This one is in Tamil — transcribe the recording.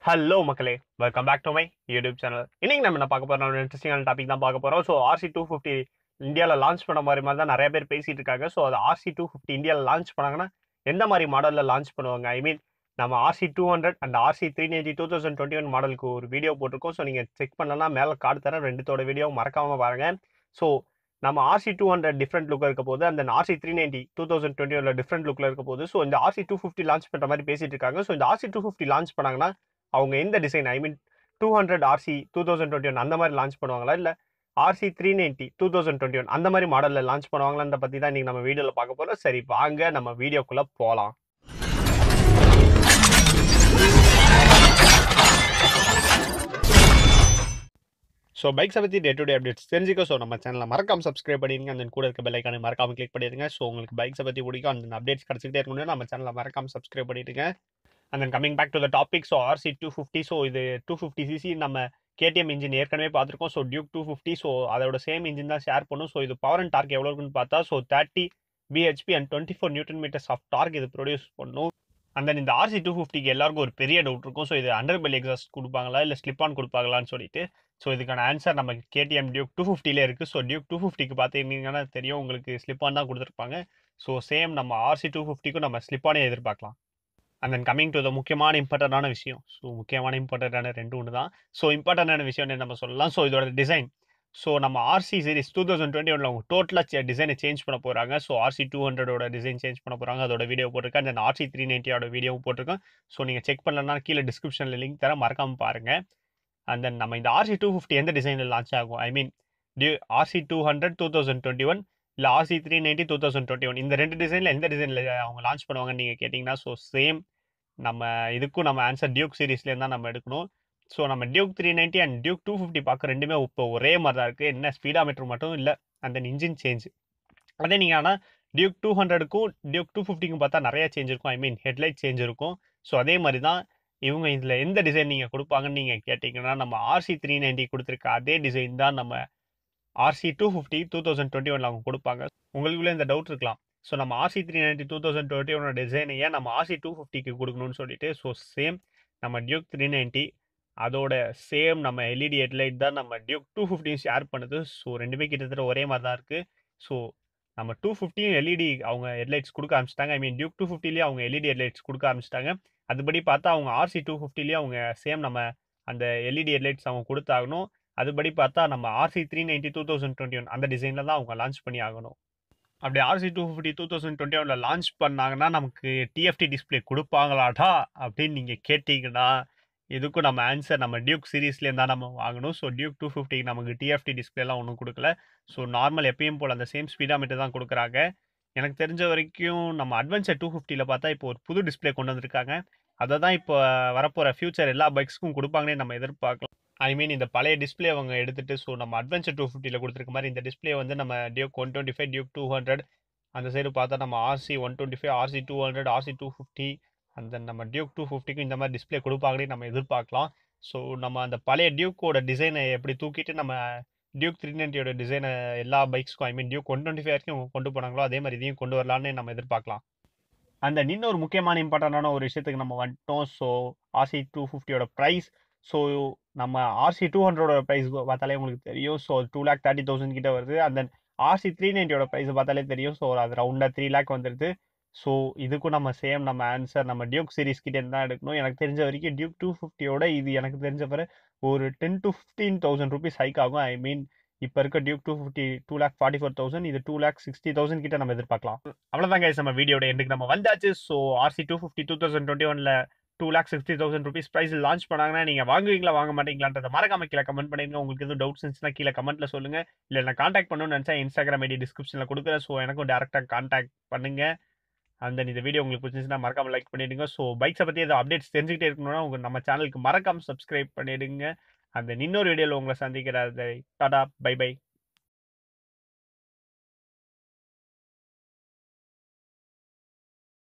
ஹலோ மக்களே, welcome back to my YouTube channel. இன்னைக்கு நம்ம என்ன பார்க்க போறோம், ஒரு இன்ட்ரெஸ்டிங்கான டாபிக் தான் பார்க்க போறோம். ஸோ RC250 இந்தியாவில் லான்ச் பண்ண மாதிரி தான் நிறைய பேர் பேசிட்டு இருக்காங்க. ஸோ அது RC250 இந்தியாவில் லான்ச் பண்ணாங்கன்னா எந்த மாதிரி மாடலில் லான்ச் பண்ணுவாங்க? ஐ மீன் நம்ம RC200 அண்ட் RC390 2021 மாடலுக்கு ஒரு வீடியோ போட்டிருக்கோம். ஸோ நீங்கள் செக் பண்ணலாம், மேலே கார்டு தரேன், ரெண்டுத்தோட வீடியோ மறக்காம பாருங்க. ஸோ நம்ம RC200 டிஃப்ரெண்ட் லுக்கில் இருக்க போது, அந்த RC390 2021 டிஃப்ரெண்ட் லுக்கில் இருக்க போது. ஸோ இந்த RC250 லான்ச் பண்ணுற மாதிரி பேசிட்டு இருக்காங்க. ஸோ இந்த RC250 லான்ச் பண்ணாங்கன்னா அவங்க எந்த டிசைன், ஐ மீன் 200 RC 2021 அந்த மாதிரி லான்ச் பண்ணுவாங்களா, இல்லை RC390 2021 அந்த மாதிரி மாடலில் லான்ச் பண்ணுவாங்களான்ற பற்றி தான் இன்னைக்கு நம்ம வீடியோவில் பார்க்க போகிறோம். சரி, வாங்க நம்ம வீடியோக்குள்ளே போகலாம். ஸோ பைக்ஸை பற்றி டே டு டே அப்டேட்ஸ் தெரிஞ்சுக்க ஸோ நம்ம சேனலில் மறக்காம சப்ஸ்கிரைப் பண்ணிடுங்க. அந்த கூட இருக்க பெல் ஐக்கானை மறக்காம கிளிக் பண்ணிடுங்க. ஸோ உங்களுக்கு பைக்ஸை பற்றி பிடிக்கும், அந்த அப்டேட்ஸ் கிடச்சிக்கிட்டே இருக்கணும். நம்ம சேனலில் மறக்காம சப்ஸ்கிரைப் பண்ணிடுங்க. And then coming back to the topic, so RC250, so இது 250cc நம்ம KTM இன்ஜின் ஏற்கனவே பார்த்துருக்கோம். ஸோ டியூக் 250, ஸோ அதோட சேம் இன்ஜின் தான் ஷேர் பண்ணும். ஸோ இது பவர் அண்ட் டார்க் எவ்வளோ இருக்குன்னு பார்த்தா, so 30 bhp and 24 Nm of torque இது ப்ரொடியூஸ் பண்ணும். அண்ட் தென் இந்த RC250க்கு எல்லாருக்கும் ஒரு பெரிய டவுட் இருக்கும். ஸோ இது அண்டர் பெல் எக்ஸாஸ்ட் கொடுப்பாங்களா, இல்லை ஸ்லிப் ஆன் கொடுப்பாங்களான்னு சொல்லிட்டு. ஸோ இதுக்கான ஆன்சர் நம்ம KTM டியூக் 250ல இருக்குது. ஸோ டியூக் 250க்கு பார்த்தீங்கன்னா தெரியும், உங்களுக்கு ஸ்லிப் ஆன் தான் கொடுத்துருப்பாங்க. ஸோ சேம் நம்ம RC250க்கும் நம்ம ஸ்லிப் ஆனே எதிர்பார்க்கலாம். And then coming to the முக்கியமான இம்பார்ட்டண்டான விஷயம். ஸோ முக்கியமான இம்பார்ட்டண்டான ரெண்டு ஒன்று தான். ஸோ இம்பார்ட்டண்டான விஷயம் நம்ம சொல்லலாம். ஸோ இதோட டிசைன், ஸோ நம்ம RC சீரிஸ் 2021 அவங்க டோட்டலாக டிசைனை சேஞ்ச் பண்ண போகிறாங்க. ஸோ RC200ஓட டிசைன் சேஞ்ச் பண்ண போகிறாங்க. அதோட வீடியோ போட்டிருக்கேன். தென் RC390ஓட வீடியோவும் போட்டிருக்கேன். ஸோ நீங்கள் செக் பண்ணலன்னா கீழே டிஸ்கிரிப்ஷனில் லிங்க் தர, மறக்காமல் பாருங்கள். அண்ட் தென் நம்ம இந்த RC250 எந்த டிசைனில் லான்ச் ஆகும், ஐ மீன் RC200 2021 இல்லை RC390 2021 இந்த ரெண்டு டிசைனில் எந்த டிசைனில் அவங்க லான்ச் பண்ணுவாங்கன்னு நீங்கள் கேட்டிங்கன்னா, ஸோ சேம் நம்ம இதுக்கும் நம்ம ஆன்சர் டியூக் சீரீஸ்லேருந்து தான் நம்ம எடுக்கணும். ஸோ நம்ம டியூக் 390 அண்ட் டியூக் 250 பார்க்க ரெண்டுமே இப்போ ஒரே மாதிரி தான் இருக்குது. என்ன ஸ்பீடாமீட்டர் மட்டும் இல்லை, அந்த இன்ஜின் சேஞ்ச். அதே நீங்கள் ஆனால் டியூக் 200க்கும் டியூக் 250க்கும் பார்த்தா நிறையா சேஞ்ச் இருக்கும். ஐ மீன் ஹெட்லைட் சேஞ்ச் இருக்கும். ஸோ அதே மாதிரி தான் இவங்க இதில் எந்த டிசைன் நீங்கள் கொடுப்பாங்கன்னு நீங்கள் கேட்டிங்கன்னா, நம்ம RC390 கொடுத்துருக்க அதே டிசைன் தான் நம்ம RC250 2021 அவங்க கொடுப்பாங்க. உங்களுக்குள்ளே இந்த டவுட் இருக்கலாம், ஸோ நம்ம RC390 2021 டிசைனையே நம்ம RC250க்கு கொடுக்கணும்னு சொல்லிட்டு. ஸோ சேம் நம்ம டியூக் 390 அதோட சேம் நம்ம LED ஹெட்லைட் தான் நம்ம டியூக் 250 ஷேர் பண்ணுது. ஸோ ரெண்டுமே கிட்டத்தட்ட ஒரே மாதிரி தான் இருக்குது. ஸோ நம்ம 250 LED அவங்க ஹெட்லைட்ஸ் கொடுக்க ஆரம்பிச்சிட்டாங்க. ஐ மீன் டியூக் 250லேயே அவங்க LED ஹெட்லைட்ஸ் கொடுக்க ஆரம்பிச்சிட்டாங்க. அதுபடி பார்த்தா அவங்க RC250லேயே அவங்க சேம் நம்ம அந்த LED ஹெட்லைட்ஸ் அவங்க கொடுத்தாகணும். அதுபடி பார்த்தா நம்ம RC390 2021 அந்த டிசைனில் தான் அவங்க லான்ச் பண்ணி ஆகணும். அப்படி RC250 2021 லான்ச் பண்ணாங்கன்னா நமக்கு TFT டிஸ்பிளே கொடுப்பாங்களாடா அப்படின்னு நீங்கள் கேட்டிங்கன்னா, இதுக்கும் நம்ம ஆன்சர் நம்ம டியூக் சீரீஸ்லேருந்து தான் நம்ம வாங்கணும். ஸோ டியூக் 250 நமக்கு TFT டிஸ்பிளேலாம் ஒன்றும் கொடுக்கல. ஸோ நார்மல் எப்பயும் போல் அந்த சேம் ஸ்பீடாமீட்டர் தான் கொடுக்குறாங்க. எனக்கு தெரிஞ்ச வரைக்கும் நம்ம அட்வென்ச்சர் 250ல் பார்த்தா இப்போ ஒரு புது டிஸ்பிளே கொண்டு வந்திருக்காங்க. அதை தான் இப்போ வரப்போகிற ஃபியூச்சர் எல்லா பைக்ஸ்க்கும் கொடுப்பாங்கன்னே நம்ம எதிர்பார்க்கலாம். ஐ மீன் இந்த பழைய டிஸ்பிளே அவங்க எடுத்துகிட்டு, ஸோ நம்ம அட்வென்ச்சர் 250ல் கொடுத்துருக்க மாதிரி இந்த டிஸ்பிளே வந்து நம்ம டியூக் 125 டியூக் 200 அந்த சைடு பார்த்தா நம்ம RC125 RC200 RC250 அந்த நம்ம டியூக் 250க்கும் இந்த மாதிரி டிஸ்பிளே கொடுப்பாங்கன்னே நம்ம எதிர்பார்க்கலாம். ஸோ நம்ம அந்த பழைய டியூக்கோட டிசைனை எப்படி தூக்கிட்டு நம்ம டியூக் 390ஓட டிசைனை எல்லா பைக்ஸ்க்கும், ஐ மீன் டியூக் 125 வரைக்கும் கொண்டு போனாங்களோ அதே மாதிரி இதையும் கொண்டு வரலான்னு நம்ம எதிர்பார்க்கலாம். அந்த இன்னொரு முக்கியமான இம்பார்ட்டண்டான ஒரு விஷயத்துக்கு நம்ம வந்துட்டோம். ஸோ RC250ஓட ப்ரைஸ், ஸோ நம்ம RC200ஓட ப்ரைஸ் பார்த்தாலே உங்களுக்கு தெரியும். ஸோ 2,30,000 கிட்ட வருது. அந்த RC390ஓட ப்ரைஸ் பார்த்தாலே தெரியும். ஸோ அது ரவுண்டாக 3 lakh வந்துடுது. ஸோ இதுக்கும் நம்ம சேம் நம்ம ஆன்சர் நம்ம டியூக் சீரீஸ் கிட்டே தான் எடுக்கணும். எனக்கு தெரிஞ்ச வரைக்கும் டியூக் 250ஓட இது எனக்கு தெரிஞ்ச பிறகு ஒரு 10,000 to 15,000 rupees ஹைக் ஆகும். ஐ மீன் இப்போ இருக்க டியூக் 250 2,44,000, இது 2,60,000 கிட்ட நம்ம எதிர்பார்க்கலாம். அவ்வளோதான் கைஸ், நம்ம வீடியோட எண்டுக்கு நம்ம வந்தாச்சு. So RC250 2021 2,60,000 rupees price launch பண்ணாங்கன்னா நீங்கள் வாங்குவீங்களா வாங்க மாட்டீங்களான்றதை மறக்காம கீழே கமெண்ட் பண்ணிடுங்க. உங்களுக்கு எதுவும் டவுட்ஸ் இருந்துச்சுன்னா கீழே கமெண்ட்டில் சொல்லுங்கள். இல்லை நான் காண்டாக்ட் பண்ணணும்னு நினச்சா Instagram ID டிஸ்கிரிப்ஷனில் கொடுக்குறேன். ஸோ எனக்கும் டேரெக்டாக காண்டாக்ட் பண்ணுங்கள். அந்த இந்த வீடியோ உங்களுக்கு பிடிச்சிருந்துச்சுன்னா மறக்காம லைக் பண்ணிடுங்க. ஸோ பைக்ஸை பற்றி ஏதோ அப்டேட்ஸ் தெரிஞ்சுக்கிட்டே இருக்கணும்னா நம்ம சேனலுக்கு மறக்காம சப்ஸ்கிரைப் பண்ணிடுங்க. அந்த இன்னொரு வீடியோவில் உங்களை சந்திக்கிறாரு. Tata, by by.